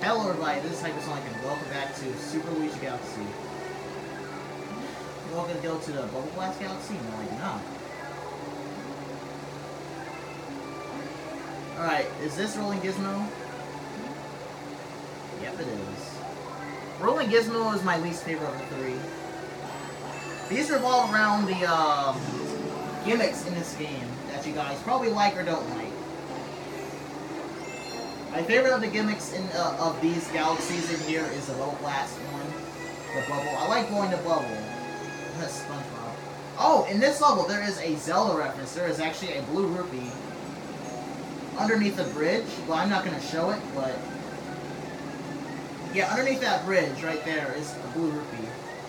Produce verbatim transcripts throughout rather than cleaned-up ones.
Hello everybody, this is Hypersonic and welcome back to Super Luigi Galaxy. You're all gonna go to the Bubble Blast Galaxy? No, I do not. Alright, is this Rolling Gizmo? Yep, it is. Rolling Gizmo is my least favorite of the three. These revolve around the um, gimmicks in this game that you guys probably like or don't like. My favorite of the gimmicks in uh, of these galaxies in here is the Bubble Blast one. The bubble. I like blowing the bubble. That's SpongeBob. Oh, in this level there is a Zelda reference. There is actually a blue rupee underneath the bridge. Well, I'm not going to show it, but yeah, underneath that bridge right there is a blue rupee.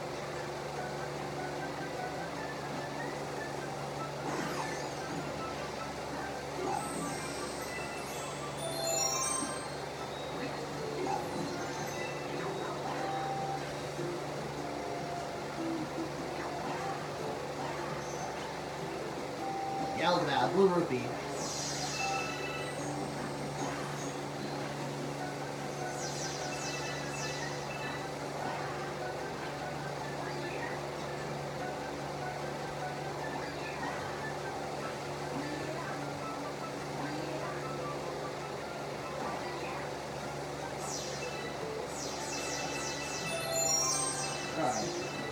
Yeah, look at that, a blue rupee. Alright.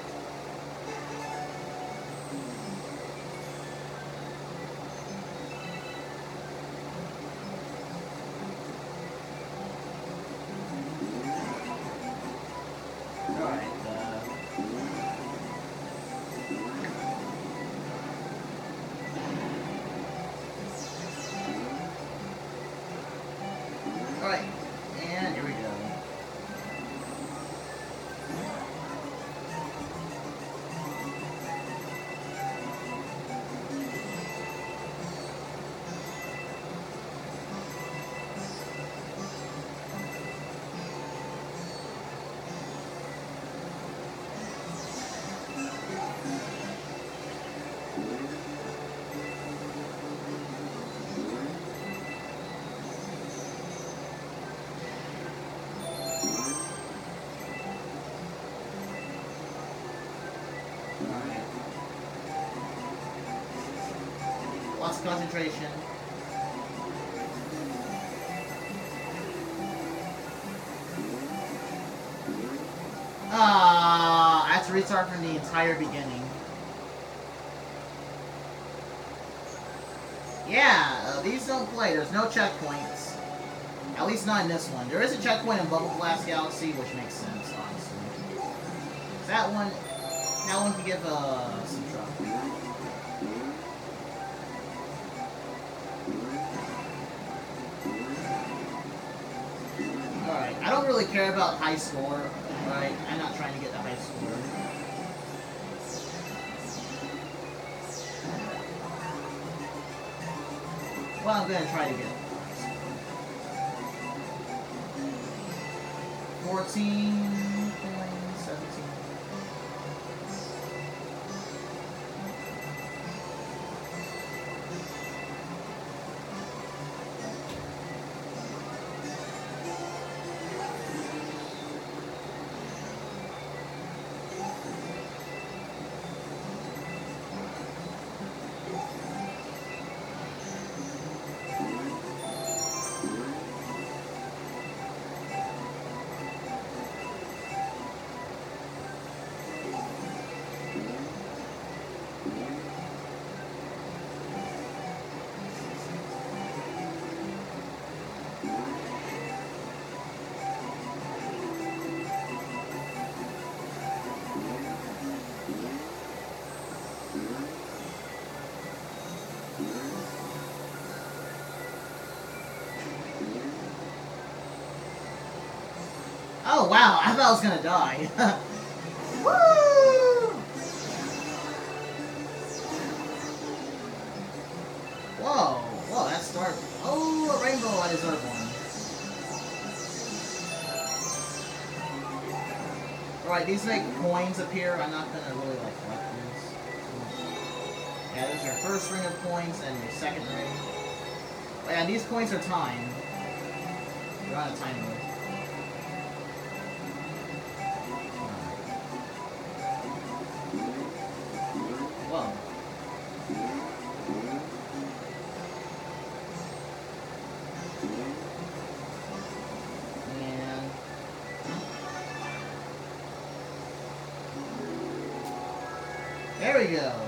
Alright, uh... Alright, and here we go. Alright. Lots of concentration. Ah, I have to restart from the entire beginning. Yeah, uh, these don't play. There's no checkpoints. At least not in this one. There is a checkpoint in Bubble Blast Galaxy, which makes sense, honestly. That one, that one can give uh, some trouble. Alright, I don't really care about high score. Alright, I'm not trying to get the high score. Well, I'm gonna try to get fourteen, seventeen. Oh wow, I thought I was gonna die. Woo! Whoa, whoa, that's dark. Oh, a rainbow, I deserve one. Alright, these make coins appear. I'm not gonna really like collect these. Yeah, there's your first ring of coins and your second ring. Oh, yeah, these coins are timed. They're on a timer. There we go.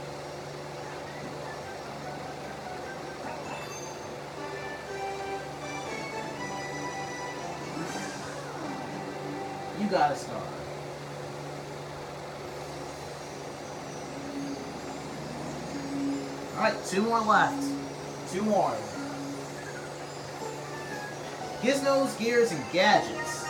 You got a star. Alright, two more left. Two more. Gizmos, Gears, and Gadgets.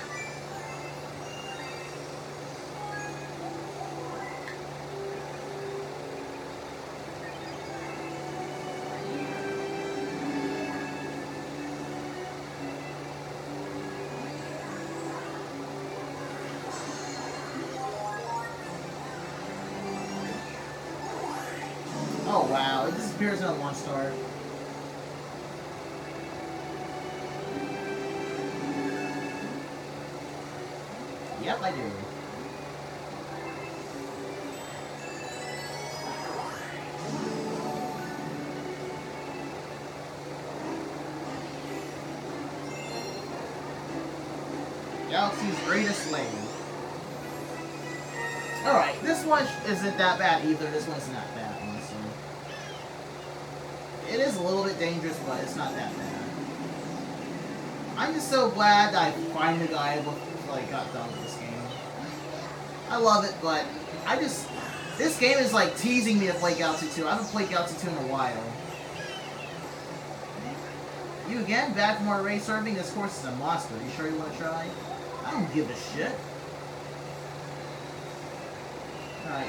Oh wow, it disappears on one star. Yep, I do. Galaxy's greatest lane. Alright, this one isn't that bad either. This one's not bad, honestly. It is a little bit dangerous, but it's not that bad. I'm just so glad that I finally got able to, like, got done with this game. I love it, but I just... This game is, like, teasing me to play Galaxy two. I haven't played Galaxy two in a while. You again? Back for more race surfing? This course is a monster. You sure you want to try? I don't give a shit. Alright.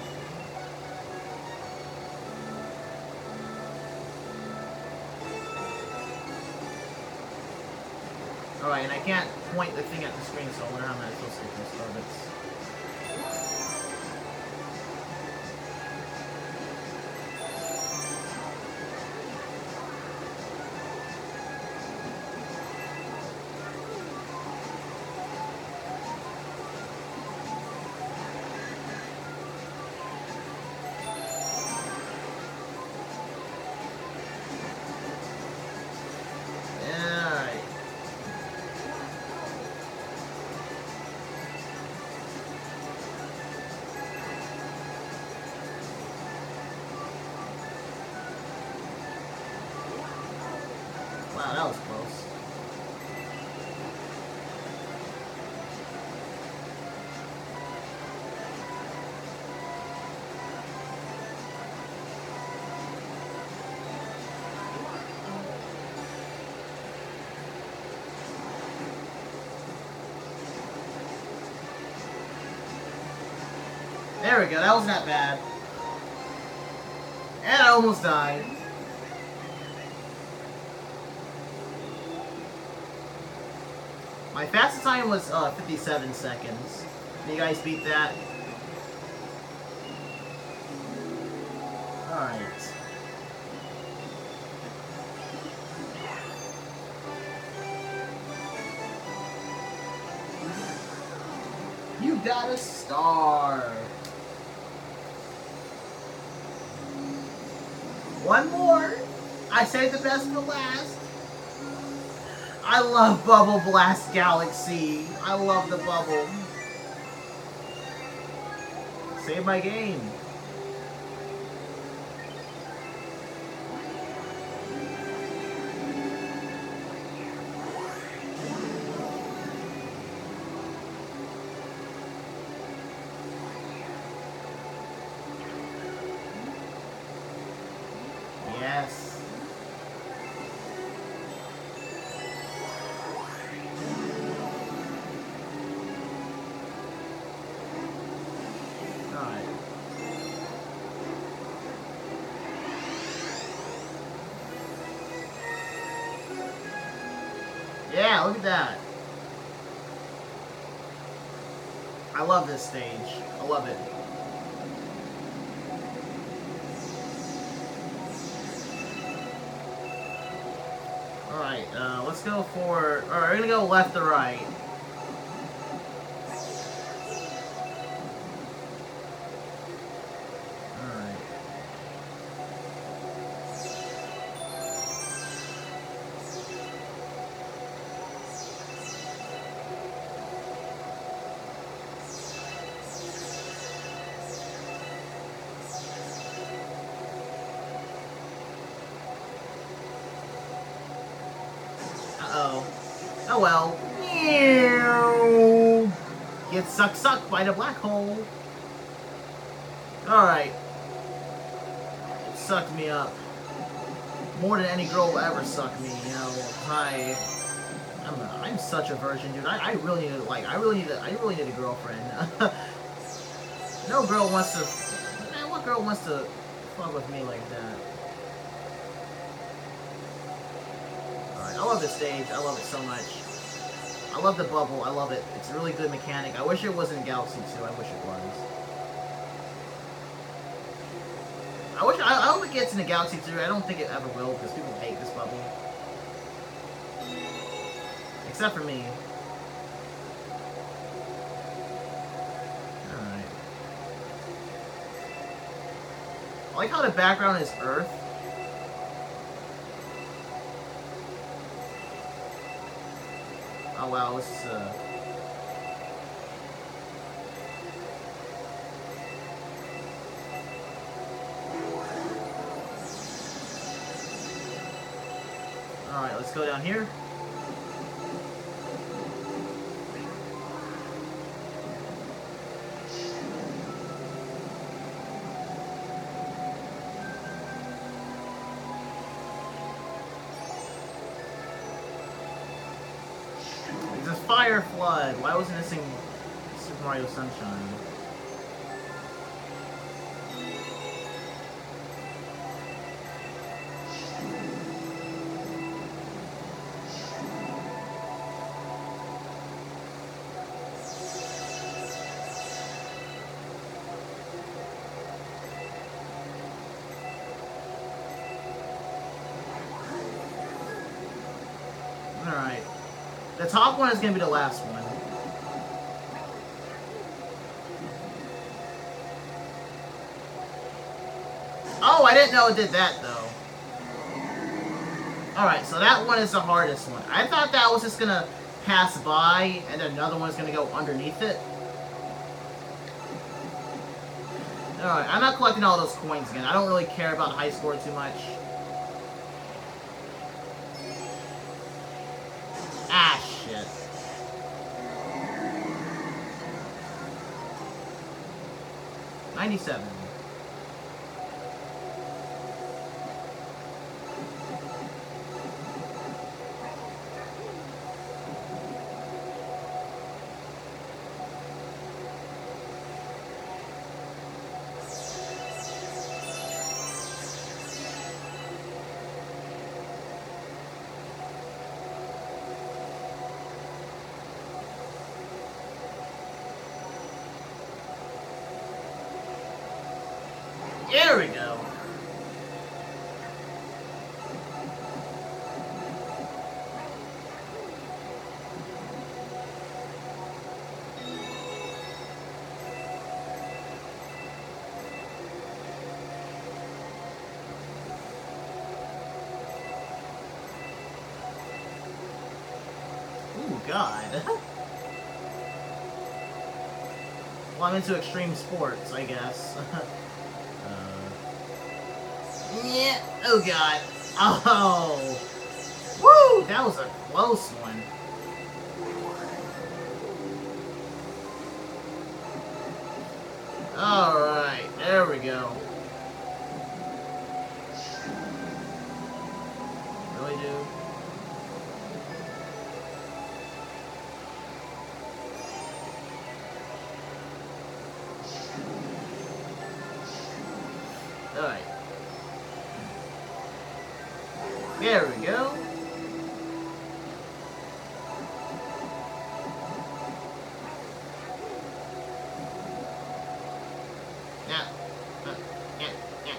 Alright, and I can't point the thing at the screen, so I wonder how I'm supposed to get those targets. Wow, that was close. There we go, that wasn't that bad. And I almost died. My fastest time was uh, fifty-seven seconds. Can you guys beat that? Alright. You got a star! One more! I saved the best for last! I love Bubble Blast Galaxy. I love the bubble. Save my game. Yes. Yeah, look at that. I love this stage. I love it. Alright, uh, let's go for... Alright, we're gonna go left to right. Oh well. Get sucked sucked by the black hole. Alright. It sucked me up. More than any girl will ever suck me, you know. I I'm a, I'm such a virgin, dude. I, I really need to, like I really need a, I really need a girlfriend. No girl wants to man, what girl wants to fuck with me like that? Alright, I love this stage. I love it so much. I love the bubble. I love it. It's a really good mechanic. I wish it was in Galaxy two. I wish it was. I wish. I, I hope it gets into Galaxy two. I don't think it ever will because people hate this bubble. Except for me. Alright. I like how the background is Earth. Oh wow, this is uh Alright, let's go down here. Fire Flood. Why wasn't this in Super Mario Sunshine? Alright. The top one is going to be the last one. Oh, I didn't know it did that, though. Alright, so that one is the hardest one. I thought that was just going to pass by, and then another one's going to go underneath it. Alright, I'm not collecting all those coins again. I don't really care about high score too much. Ah, shit. ninety-seven. There we go. Ooh, God. Well, I'm into extreme sports, I guess. Yeah. Oh god. Oh. Woo! That was a close one. Alright. There we go. Really, dude? Alright. There we go. Yeah. Uh, yeah. Yeah.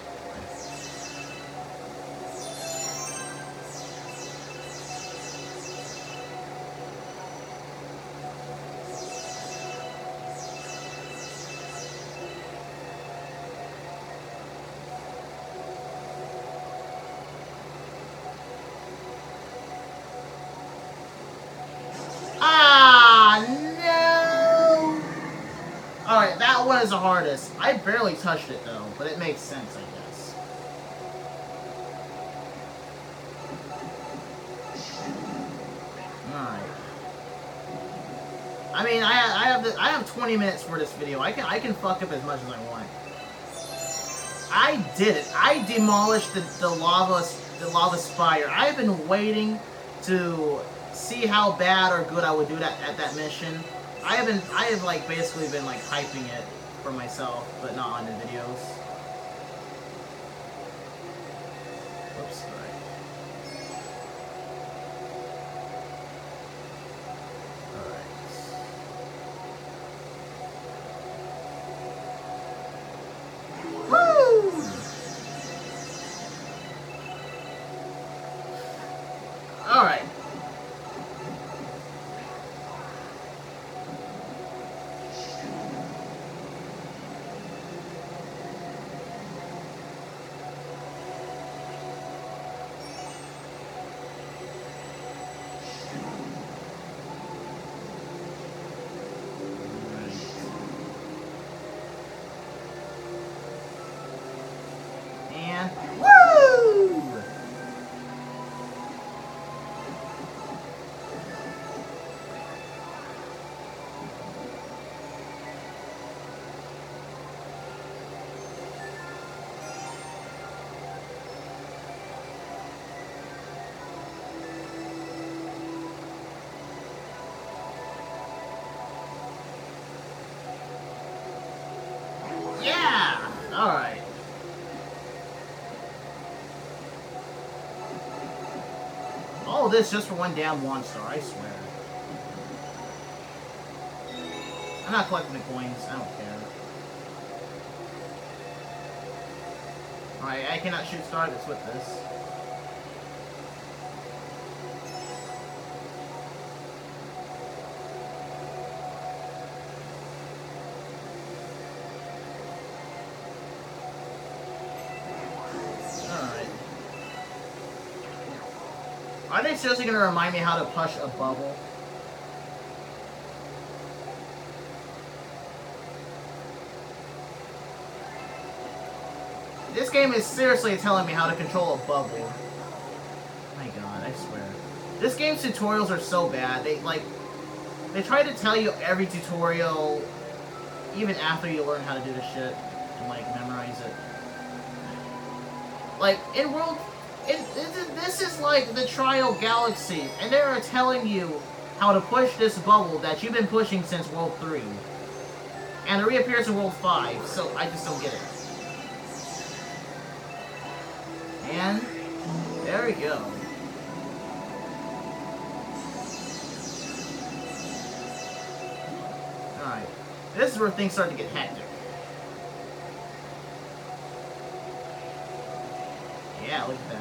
Alright, that one is the hardest. I barely touched it though, but it makes sense, I guess. Alright. I mean, I I have the, I have twenty minutes for this video. I can I can fuck up as much as I want. I did it. I demolished the, the lava the lava spire. I've been waiting to see how bad or good I would do that at that mission. I haven't. I have like basically been like hyping it for myself, but not on the videos. Whoops. All right. Alright. And woo! Yeah! Alright. All this just for one damn one star, I swear. I'm not collecting the coins, I don't care. Alright, I cannot shoot targets with this. Are they seriously going to remind me how to push a bubble? This game is seriously telling me how to control a bubble. My god, I swear. This game's tutorials are so bad. They, like, they try to tell you every tutorial, even after you learn how to do this shit, and, like, memorize it. Like, in World... It, it, this is like the Trial Galaxy, and they are telling you how to push this bubble that you've been pushing since World three. And it reappears in World five, so I just don't get it. And there we go. Alright. This is where things start to get hectic. Yeah, look at that.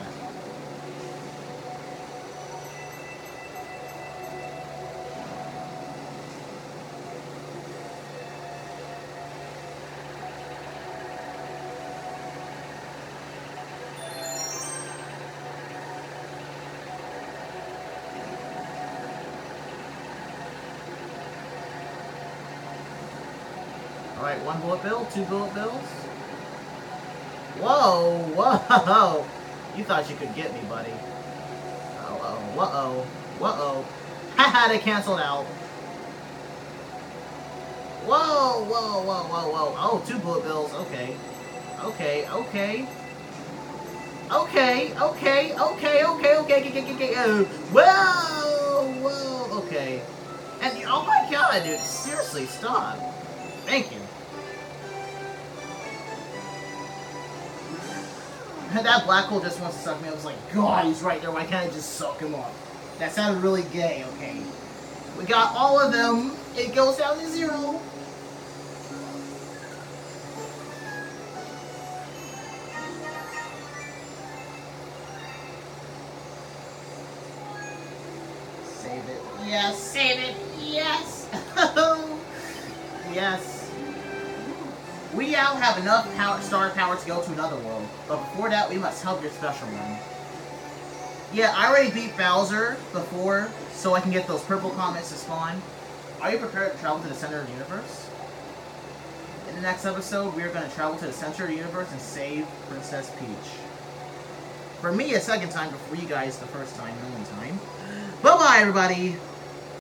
Alright, one bullet bill, two bullet bills. Whoa, whoa! You thought you could get me, buddy. Uh-oh, uh-oh, uh-oh. Haha, they canceled out. Whoa, whoa, whoa, whoa, whoa. Oh, two bullet bills, okay. Okay, okay. Okay, okay, okay, okay, okay, okay, okay, okay. Oh, whoa, whoa, okay. And, oh my god, dude, seriously, stop. Thank you. That black hole just wants to suck me. I was like, God, he's right there. Why can't I just suck him up? That sounded really gay, okay. We got all of them. It goes down to zero. Save it. Yes, save it. Yes. Yes. We now have enough power, star power to go to another world, but before that, we must help your special one. Yeah, I already beat Bowser before, so I can get those purple comets to spawn. Are you prepared to travel to the center of the universe? In the next episode, we are going to travel to the center of the universe and save Princess Peach. For me, a second time, but for you guys, the first time, no one time. Bye-bye, everybody!